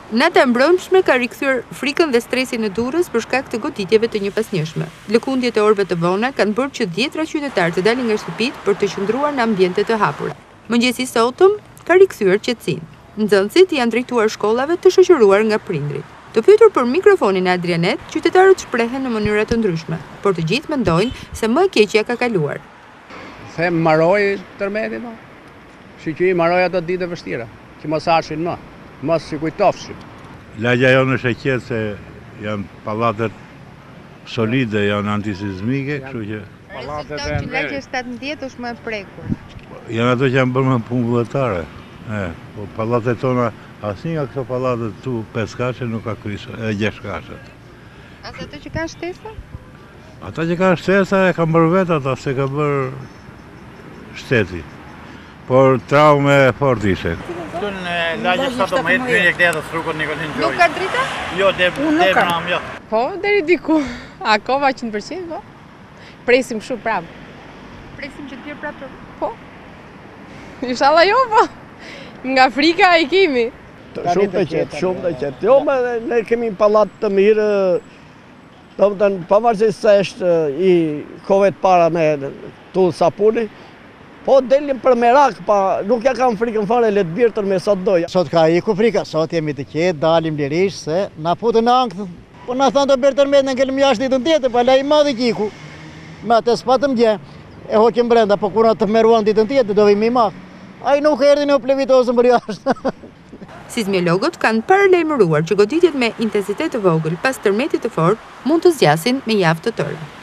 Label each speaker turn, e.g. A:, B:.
A: Nata e mbrëmshme ka rikthyer frikën dhe stresin në Durrës për shkak të goditjeve të njëpasnjëshme. Lëkundjet e orëve të vona kanë bërë që 10 qytetarë të dalin nga shtëpitë për të qëndruar në ambiente të hapura. Mëngjesi sotëm ka rikthyer qetësinë. Nxënësit janë drejtuar shkollave të shoqëruar nga prindrit. Të pyetur për mikrofonin e Adrianet, qytetarët shprehen në mënyra të ndryshme, por të gjithë mendojnë se më e keqja ka kaluar.
B: Them mbaroj tërmeti, no. Shiqi mbaroj ato ditë e vështira, që mos hashin më, mos si kujtofshin.
C: Lagja jonë është e qetë se janë pallatet solide, janë antisizmike, kështu që
A: Rezultati që lagja 17 është më e prekur.
C: janë ato që janë bërë më punë vullnetare. Po pallatet tona, asnjë nga këto pallate tu 5 kashe nuk ka kryesë, 6 kashe.
A: As ato që kanë shtesa?
C: Ata që kanë shtesa e kanë bërë vetë ata, se ka bërë shteti. Por traume fort ishe.
D: Këtu në lagje 17 hyrje kthehet rrugën Nikolin Gjoj.
A: Nuk ka drita?
D: Jo, debram, jo.
E: Po, deri diku. Akoma 100%, po. Presim kështu prapë.
A: Presim që të bjerë prapë.
E: Po. Inshallah jo, po. Nga frika i kemi.
F: Shumë të qetë. Jo, ne kemi pallat të mirë, pavarësisht se është i kohëve të para me tull sapuni, po delim për merak, nuk ja kam frikën fare, le të birtër me sot doja.
G: Sot ka iku frika, sot jemi të qetë, dalim lirisht, se na putën në ankë, po na thanë të birtër me në ngellim jashtë ditën tjetër, pa la i madhi kiku. Me atë s'patëm gje, e hoqim brenda, po kur na të meruan ditën tjetër, do vim i makë. Ai nuk erdi në plevitosën për jashtë.
A: Sismiologët kanë paralajmëruar që goditjet me intensitet të vogël pas tërmetit të fortë mund të zgjasin me javë të tërë.